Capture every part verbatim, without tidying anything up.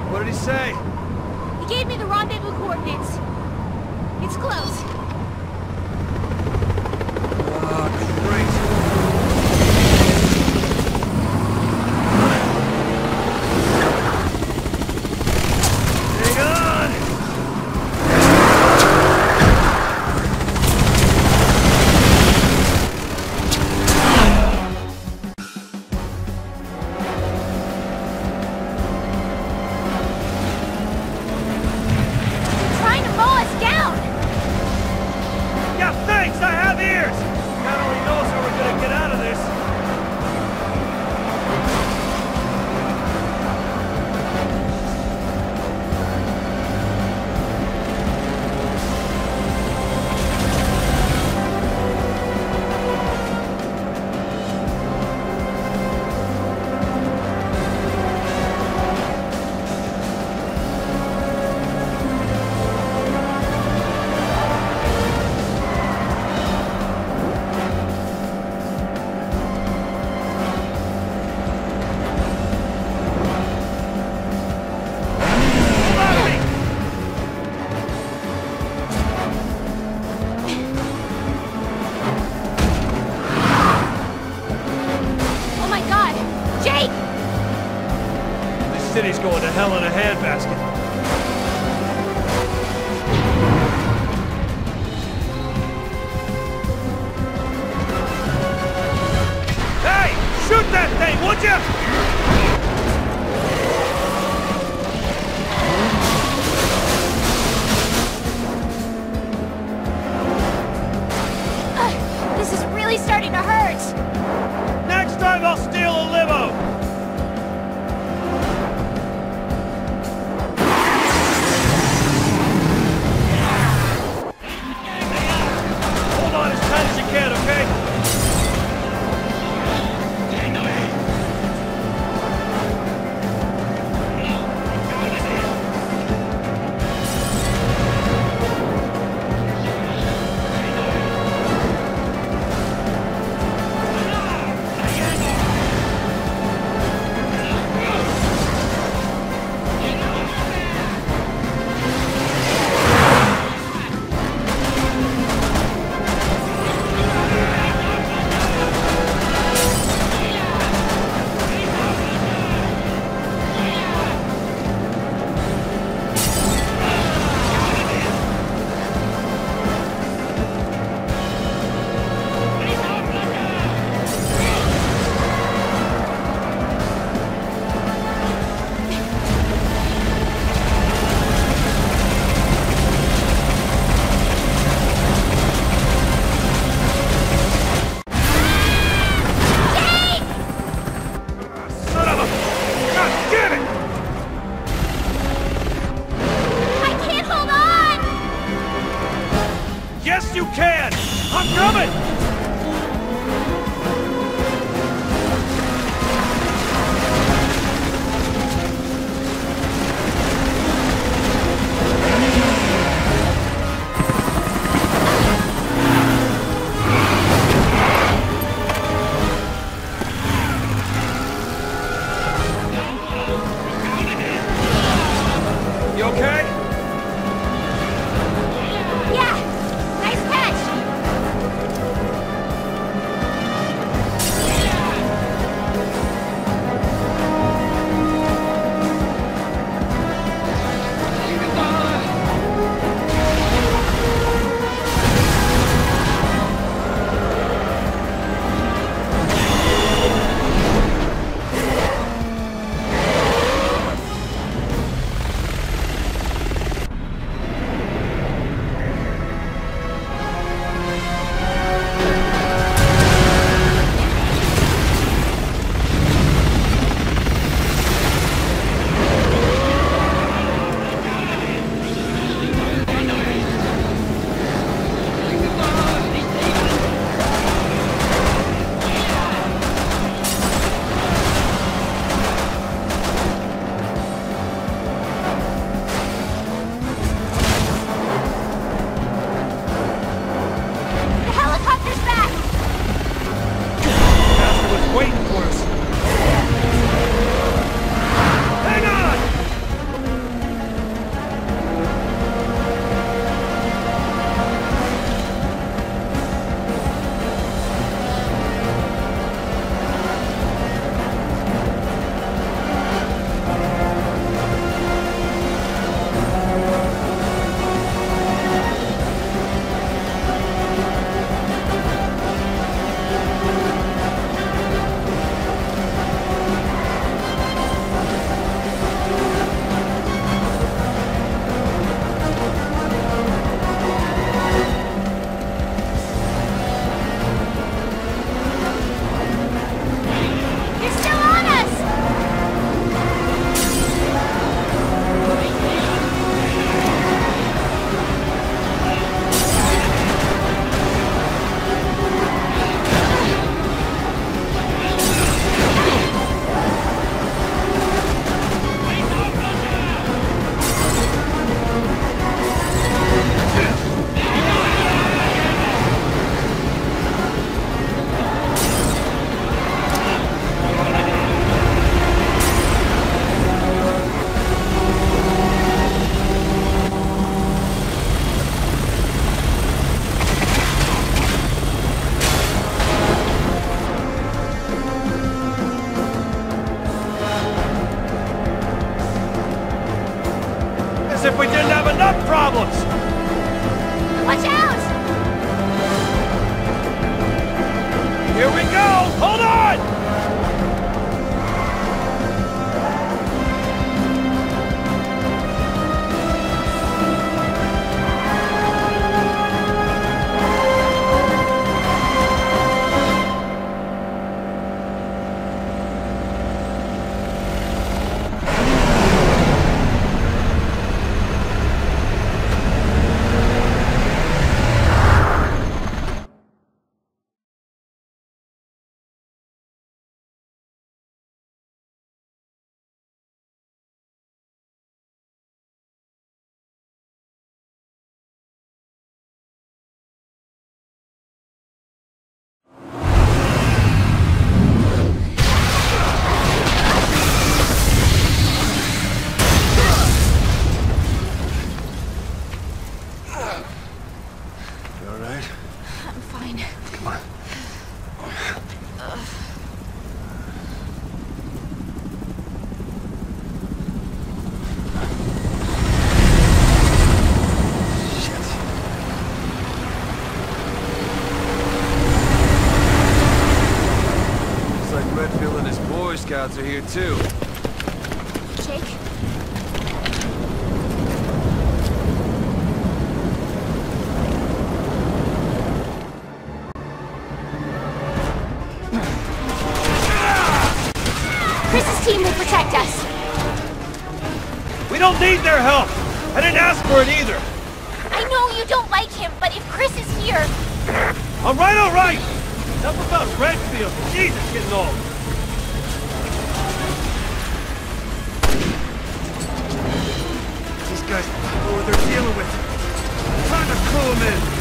What did he say? He gave me the rendezvous coordinates. It's close. Ah, great. City's going to hell in a handbasket. Hey! Shoot that thing, would you? Uh, this is really starting to hurt. Next time I'll steal a limo. if we didn't have enough problems! Watch out! Here we go! Hold on! Scouts are here too. Jake? Chris's team will protect us. We don't need their help. I didn't ask for it either. I know you don't like him, but if Chris is here... All right, all right. Enough about Redfield. Jesus, getting old. Guys know what they're dealing with. Time to clue them in.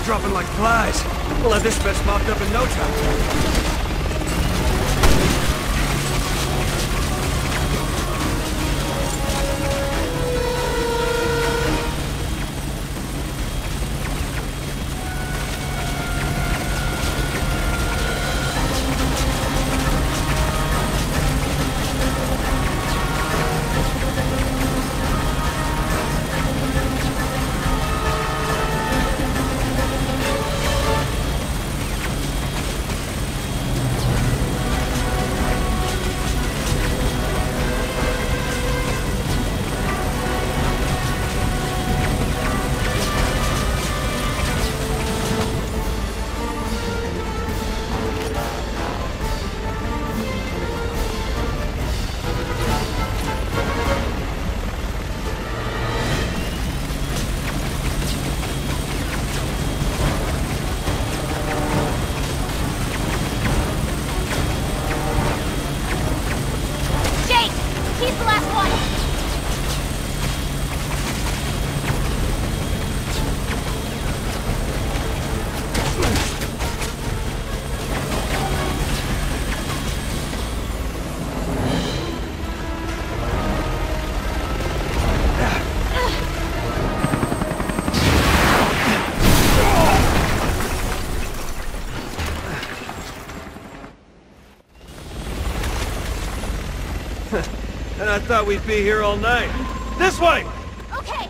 dropping like flies. We'll have this mess mopped up in no time. And I thought we'd be here all night. This way! Okay.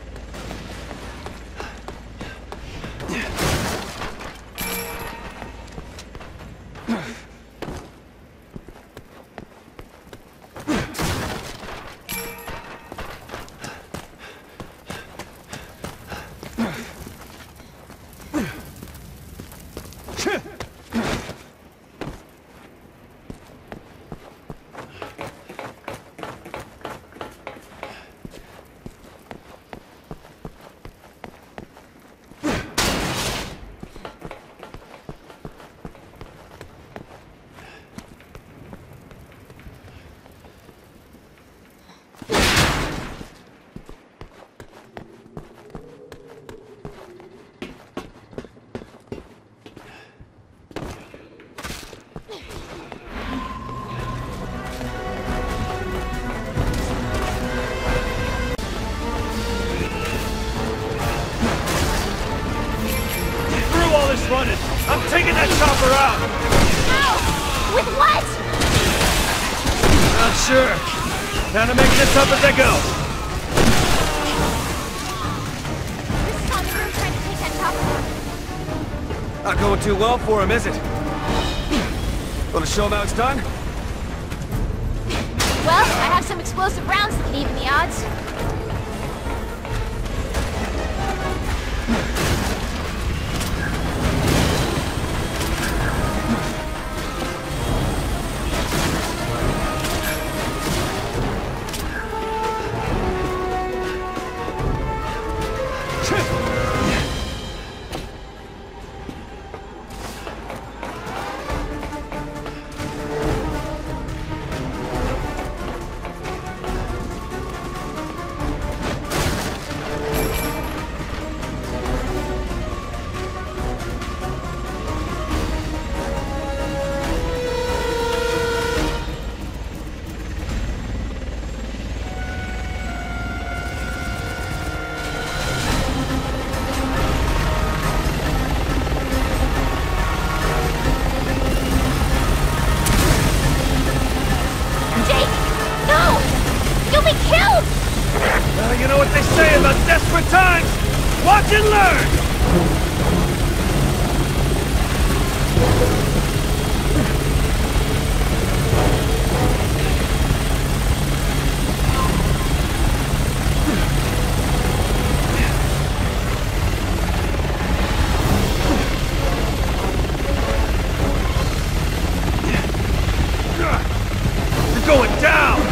Running. I'm taking that chopper out! How? With what? Not sure. Kinda making this up as I go. This is Tommy Room trying to take that chopper. Not going too well for him, is it? Wanna show him how it's done? Well, I have some explosive rounds that can even the odds. You know what they say about desperate times? Watch and learn! You're going down!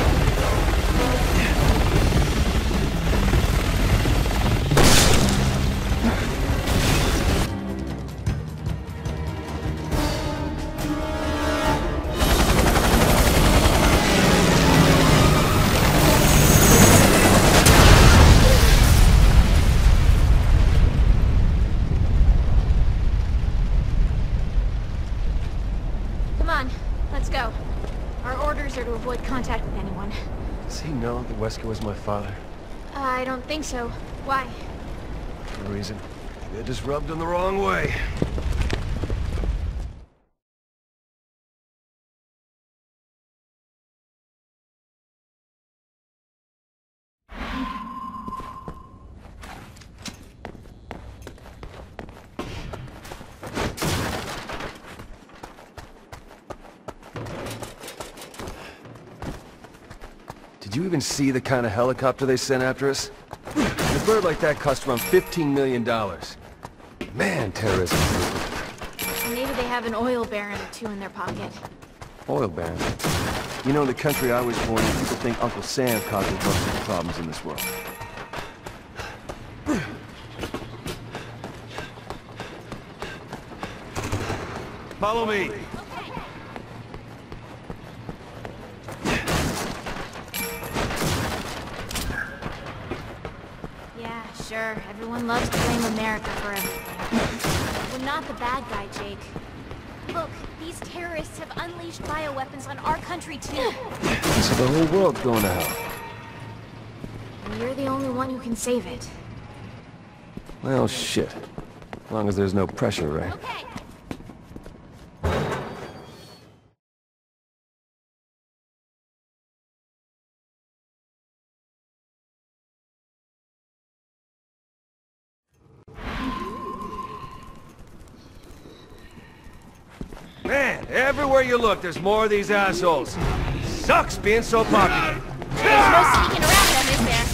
Does he know that Wesker was my father? Uh, I don't think so. Why? No reason. They're just rubbed him the wrong way. Did you even see the kind of helicopter they sent after us? A bird like that cost around fifteen million dollars. Man, terrorism. Maybe they have an oil baron or two in their pocket. Oil baron. You know, in the country I was born in, people think Uncle Sam caused most of the problems in this world. Follow me. Yeah, sure. Everyone loves to blame America for everything. We're not the bad guy, Jake. Look, these terrorists have unleashed bioweapons on our country too. So the whole world's going to hell. And you're the only one who can save it. Well, shit. As long as there's no pressure, right? Okay. Man, everywhere you look, there's more of these assholes. Sucks being so popular. There's no sneaking around them, is there?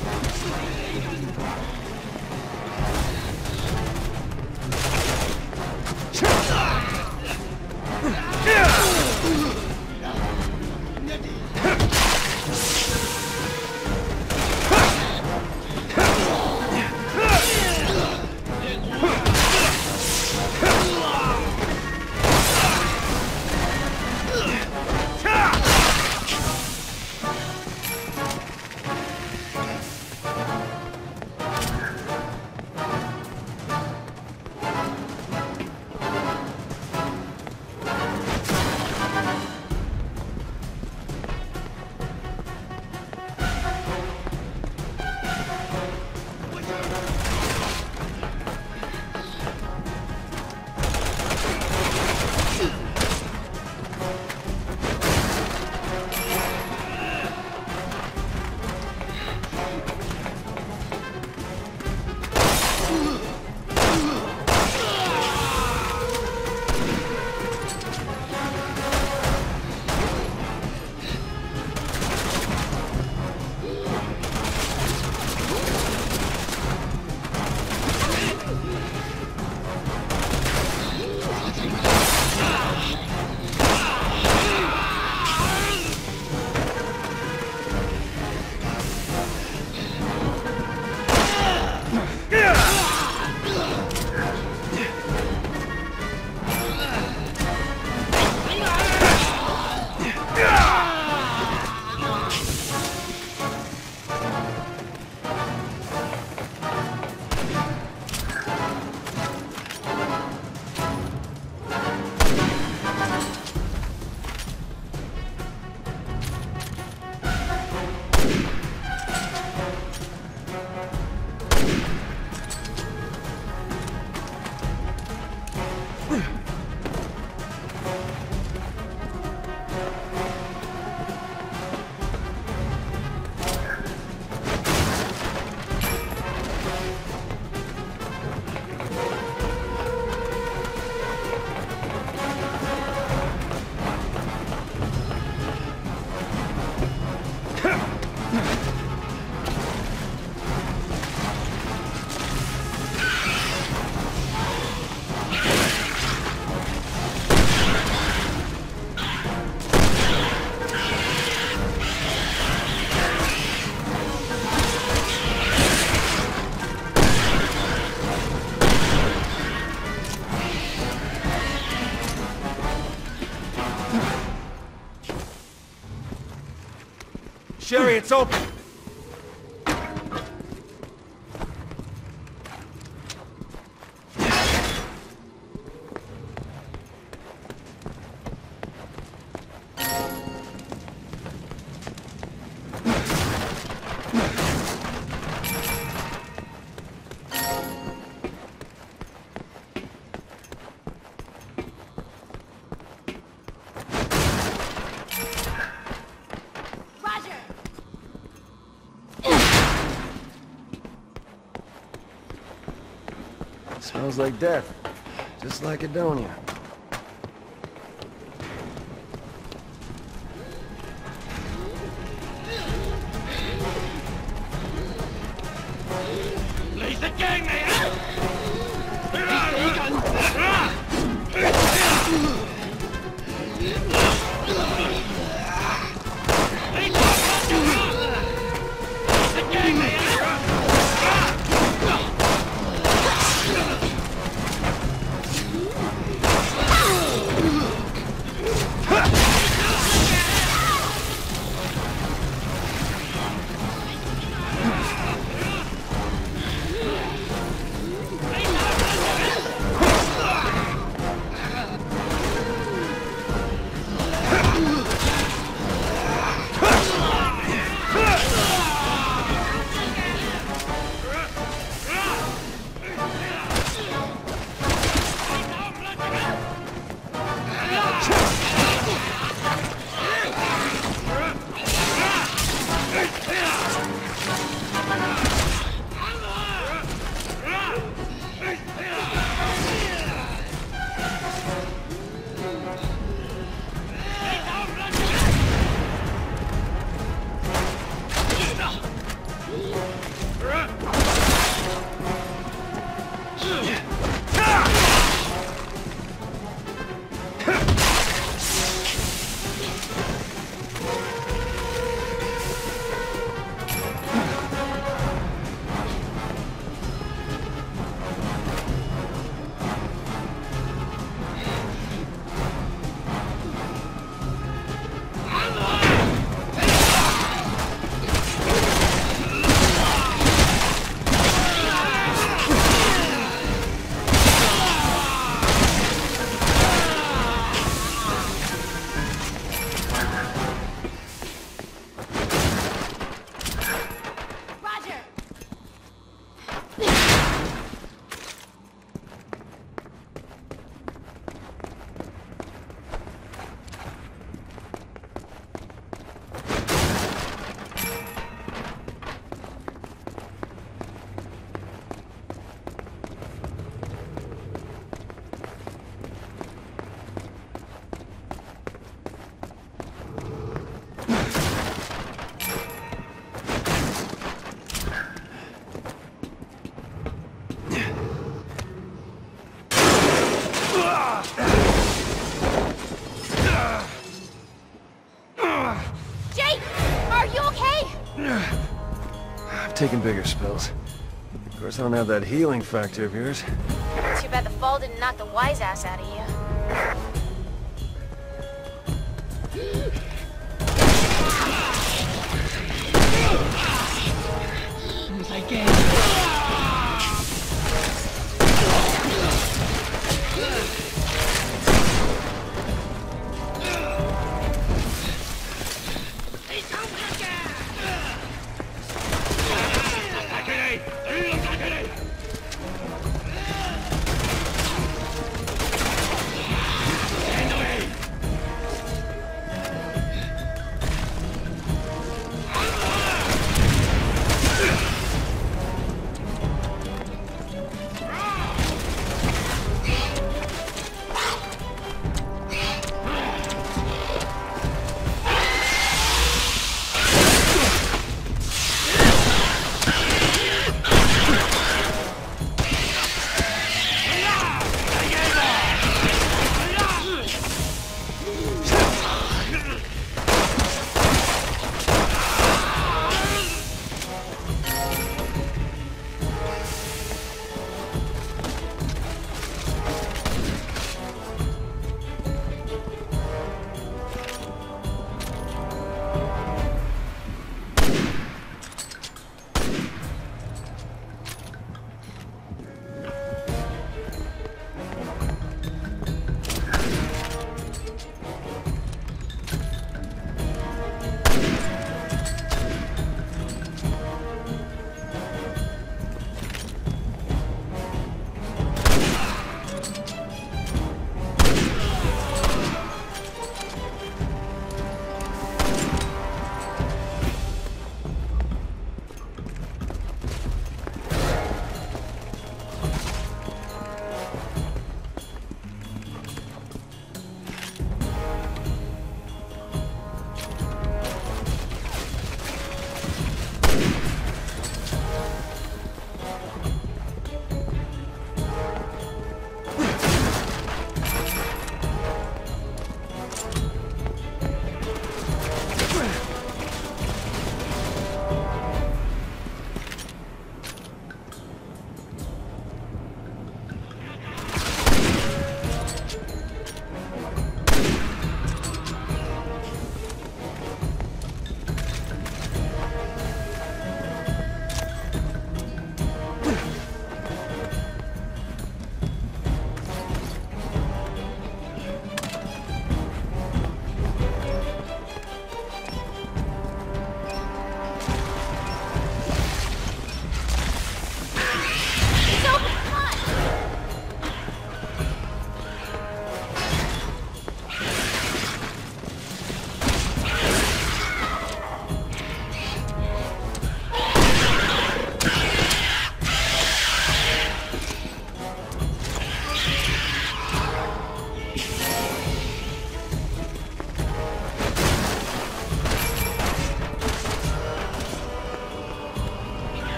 Sherry, it's open. Smells like death. Just like Adonia. Taking bigger spills. Of course, I don't have that healing factor of yours. Too bad the fall didn't knock the wise ass out of you.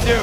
do?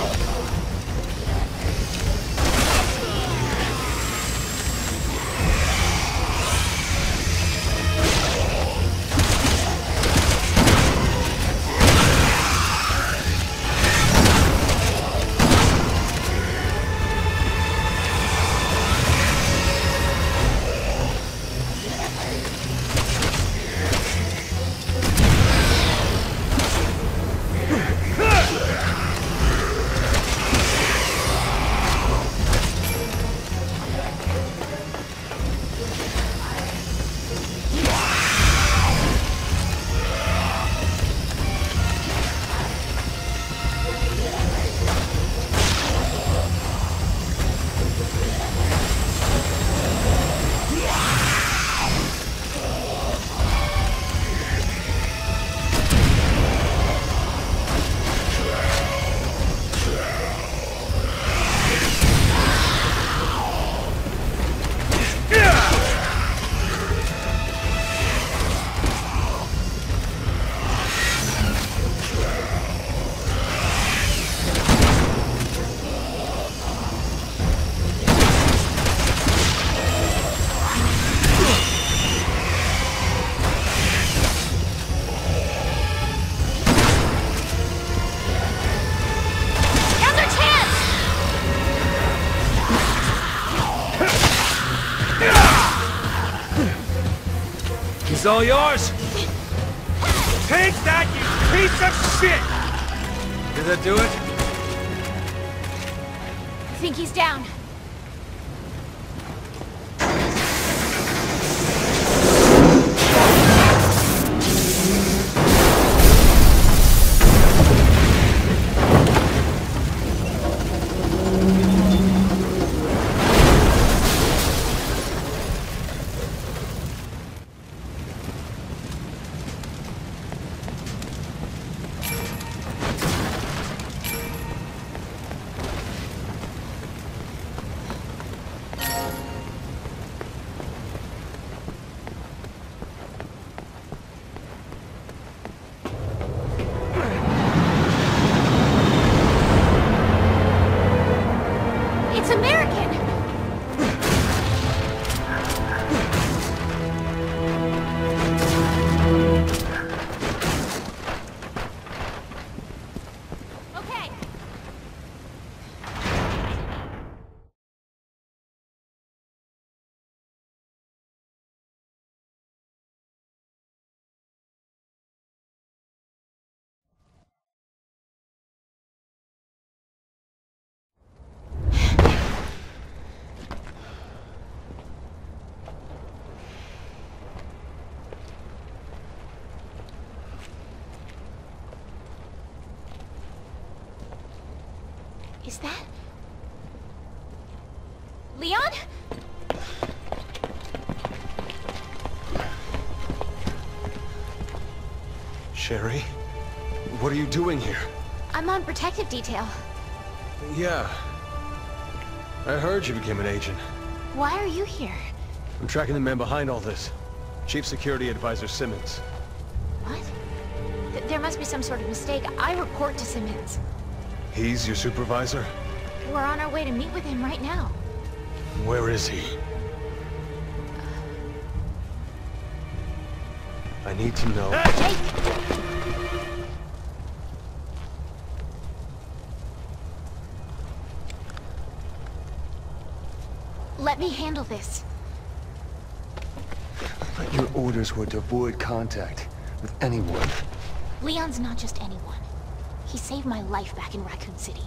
It's all yours. Take that, you piece of shit! Did that do it? I think he's down. Is that... Leon? Sherry? What are you doing here? I'm on protective detail. Yeah. I heard you became an agent. Why are you here? I'm tracking the man behind all this. Chief Security Advisor Simmons. What? Th there must be some sort of mistake. I report to Simmons. He's your supervisor? We're on our way to meet with him right now. Where is he? I need to know. Jake! Let me handle this. Your orders were to avoid contact with anyone. Leon's not just anyone. He saved my life back in Raccoon City.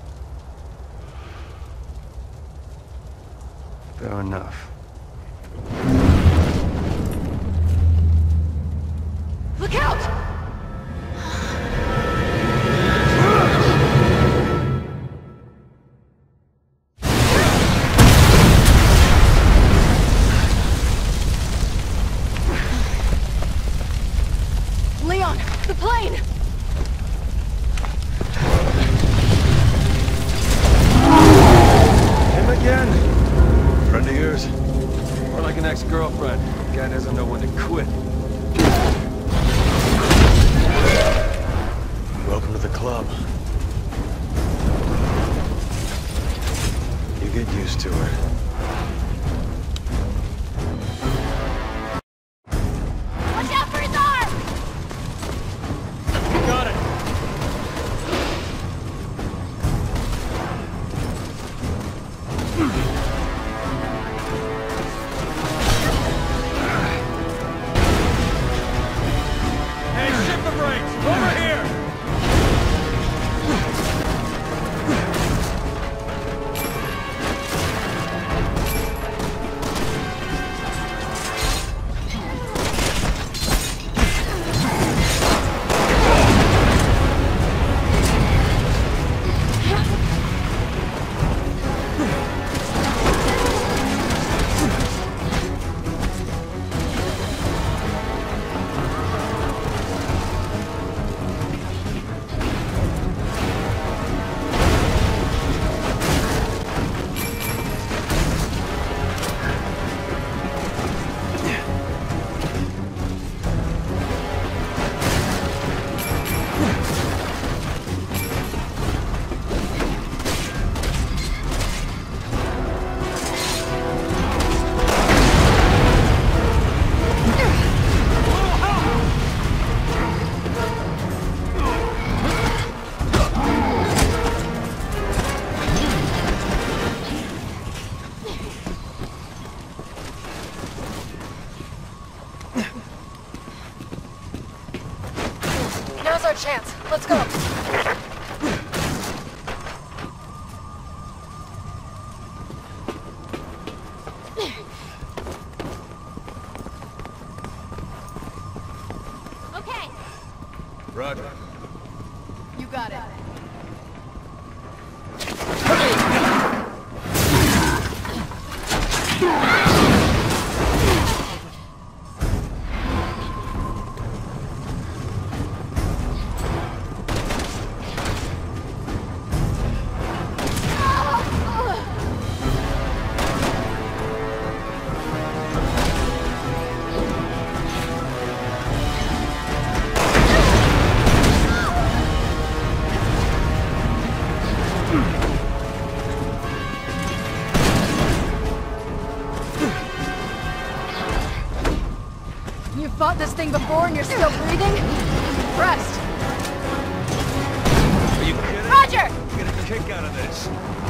Fair enough. Look out! Leon, the plane! Him again? Friend of yours? get used to her. Watch out for his arm! Got it! Hey, ship the brakes! Over here! Now's our chance. Let's go. Okay. Roger. You got it. You fought this thing before and you're still breathing? Rest. Are you kidding? Roger! You get a kick out of this.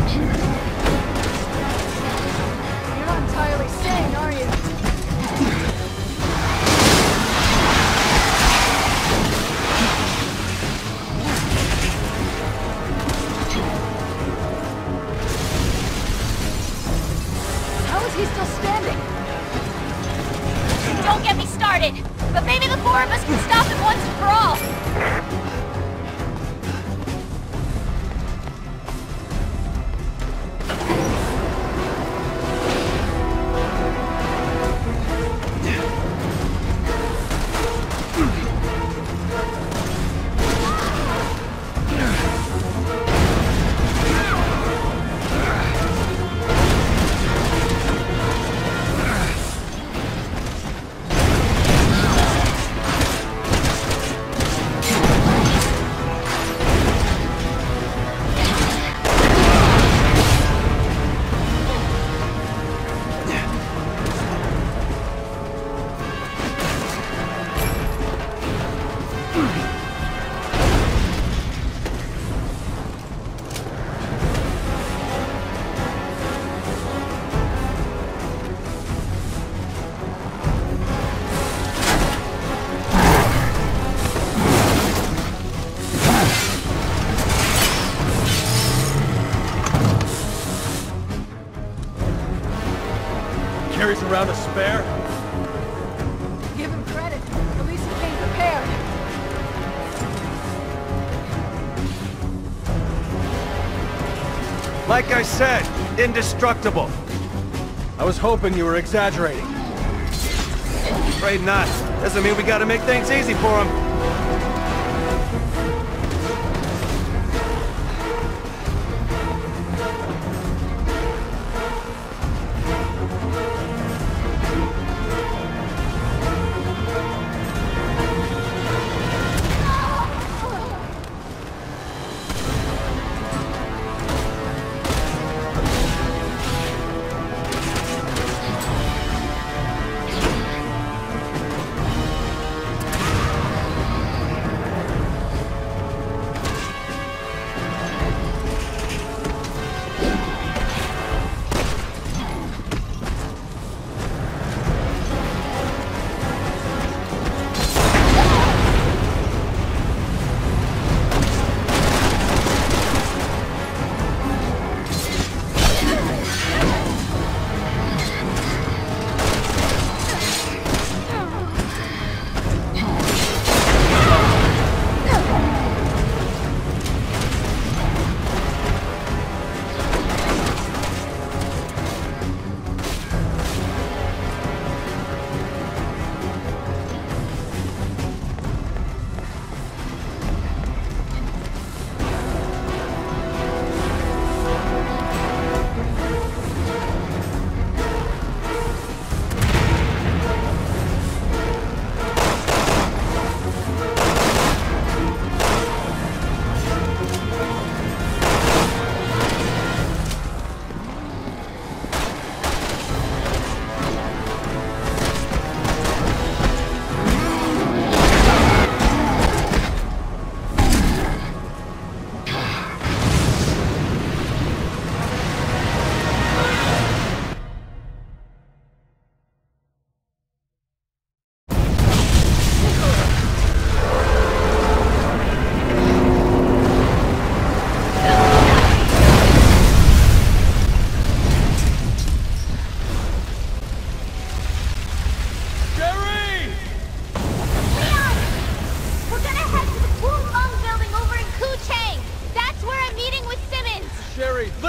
You're not entirely sane, are you? How is he still standing? Don't get me started! But maybe the four of us can stop him once and for all! Carries around a spare? Give him credit. At least he came prepared. Like I said, indestructible. I was hoping you were exaggerating. Afraid not. Doesn't mean we gotta make things easy for him.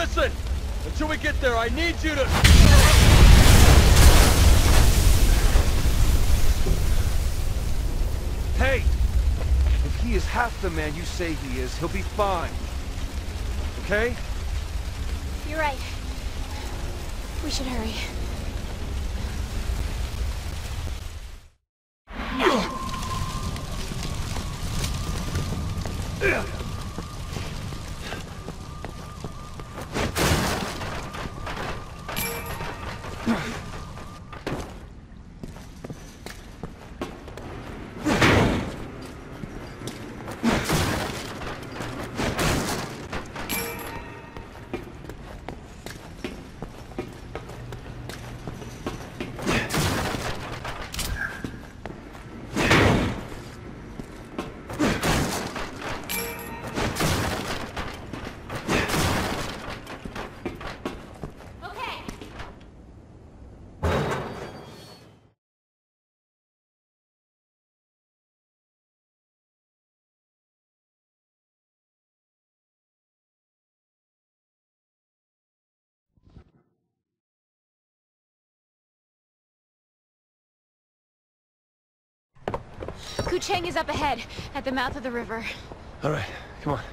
listen! Until we get there, I need you to... Hey! If he is half the man you say he is, he'll be fine. Okay? You're right. We should hurry. Kucheng is up ahead, at the mouth of the river. All right, come on.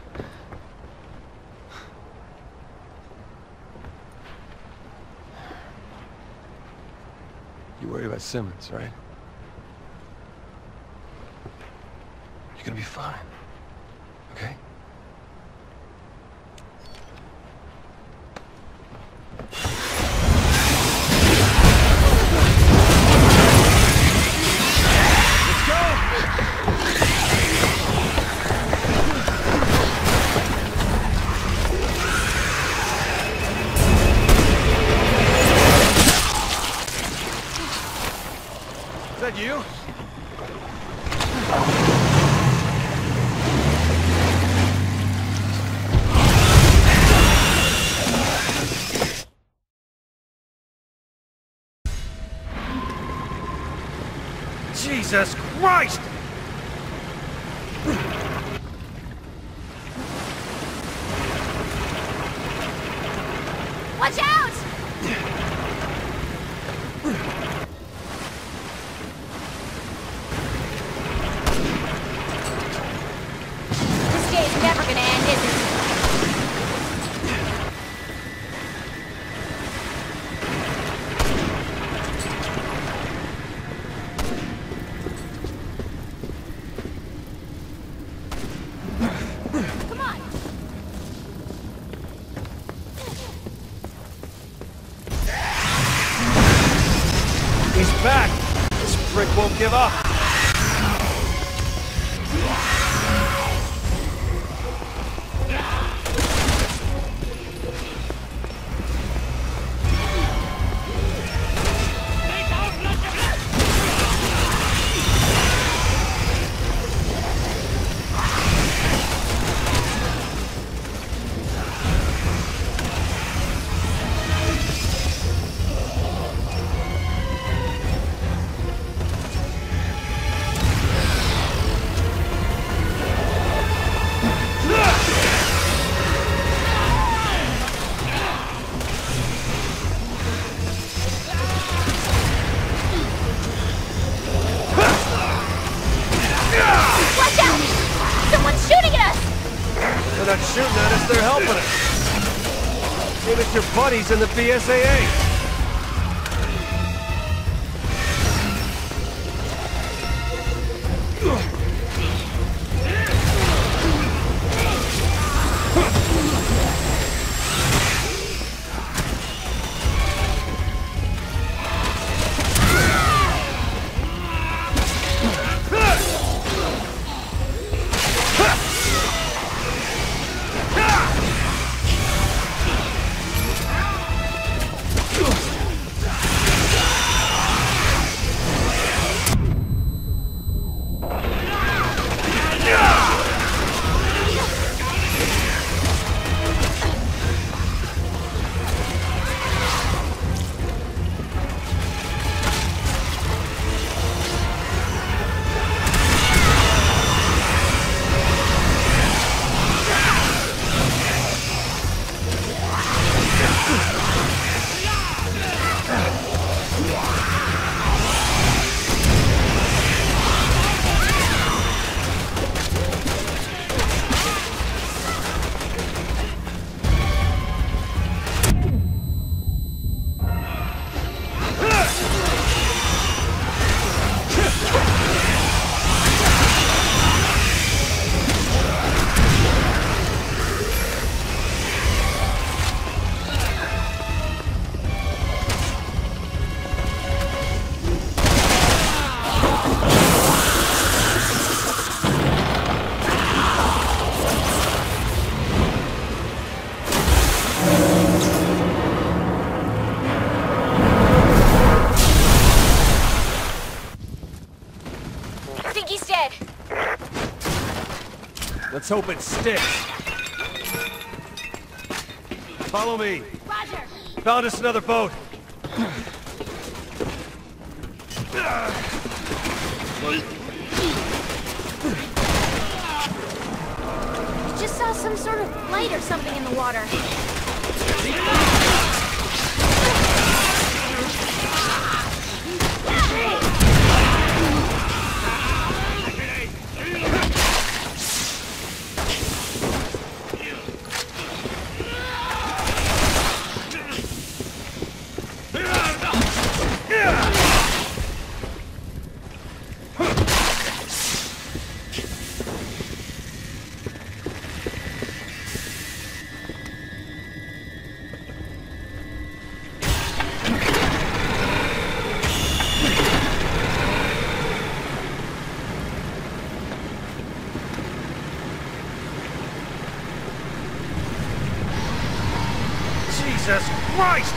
You worry about Simmons, right? You're gonna be fine, okay? Is that you? Jesus Christ! Watch out! This day's never gonna end, is it? Come on! He's back! This prick won't give up! Watch out! Someone's shooting at us! They're not shooting at us, they're helping us! Maybe it's your buddies in the B S A A! Let's hope it sticks. Follow me. Roger. Found us another boat. Just saw some sort of light or something in the water. Jesus Christ!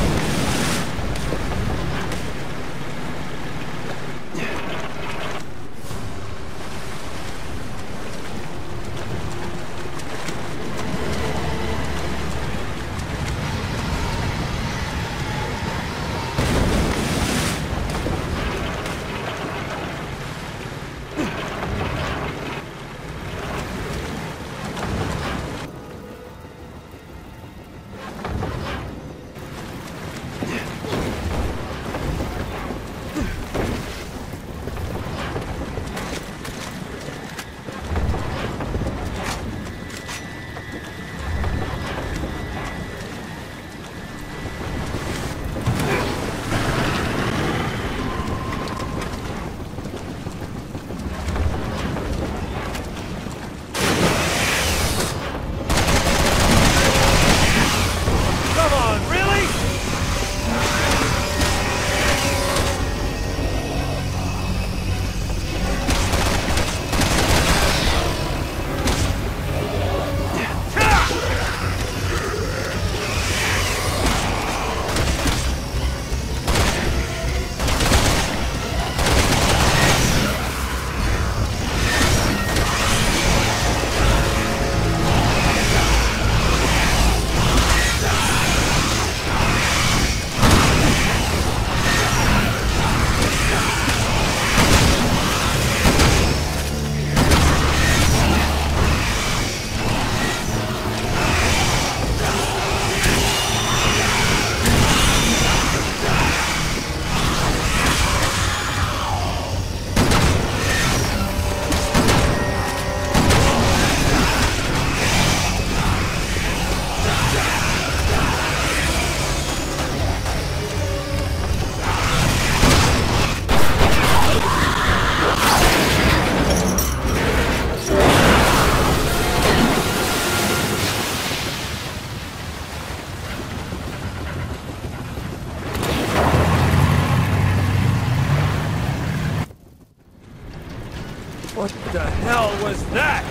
What the hell was that?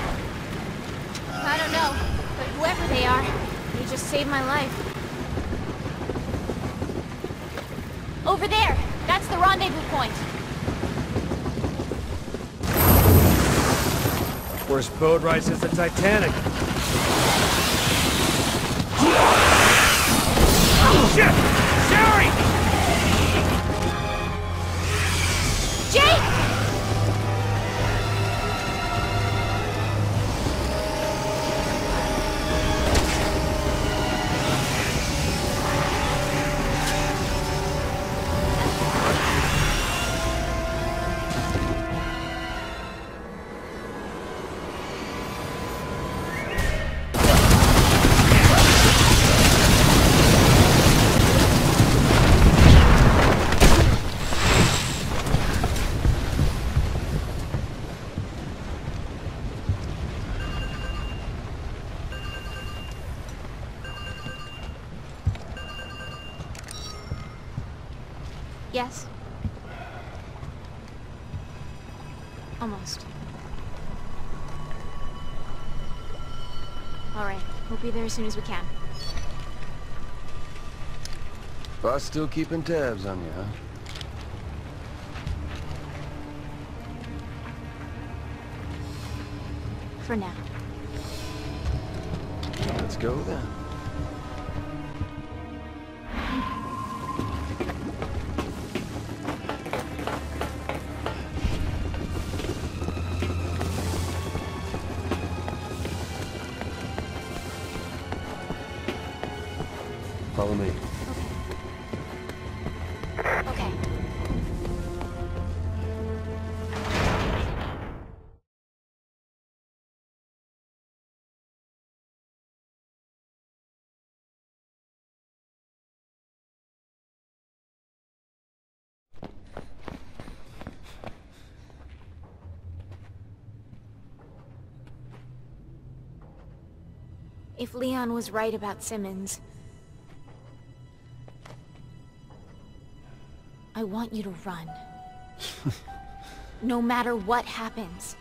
I don't know, but whoever they are, they just saved my life. Over there! That's the rendezvous point! Worst boat ride since the Titanic. Oh, shit! Sherry! Jake! Yes? Almost. Alright, we'll be there as soon as we can. Boss still keeping tabs on you, huh? For now. Let's go then. Follow me. Okay. If Leon was right about Simmons, I want you to run. No matter what happens.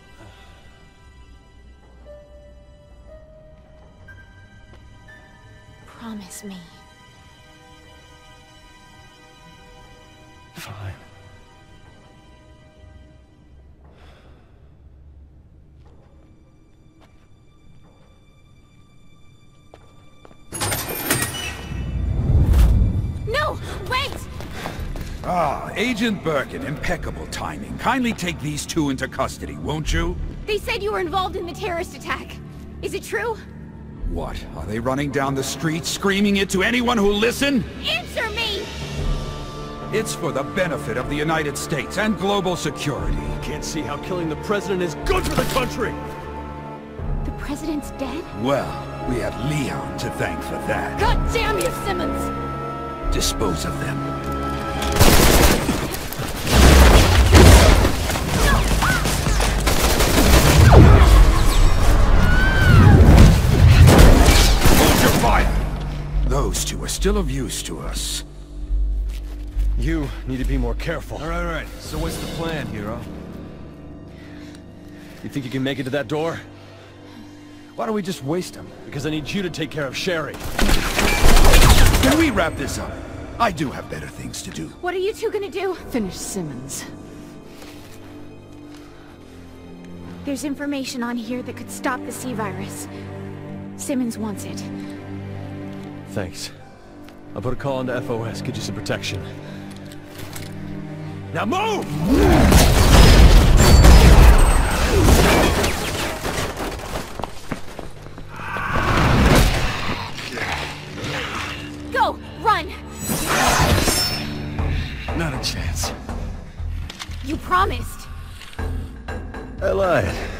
Promise me. Fine. No! Wait! Ah, Agent Birkin, impeccable timing. Kindly take these two into custody, won't you? They said you were involved in the terrorist attack. Is it true? What, are they running down the street screaming it to anyone who'll listen? Answer me! It's for the benefit of the United States and global security. Can't see how killing the president is good for the country! The president's dead? Well, we have Leon to thank for that. God damn you, Simmons! Dispose of them. Hold your fire! Those two are still of use to us. You need to be more careful. All right, all right. So what's the plan, hero? You think you can make it to that door? Why don't we just waste him? Because I need you to take care of Sherry. Can we wrap this up? I do have better things to do. What are you two gonna do? Finish Simmons. There's information on here that could stop the C-virus. Simmons wants it. Thanks. I'll put a call into F O S, get you some protection. Now move! Go! Run! Not a chance. You promised! I lied.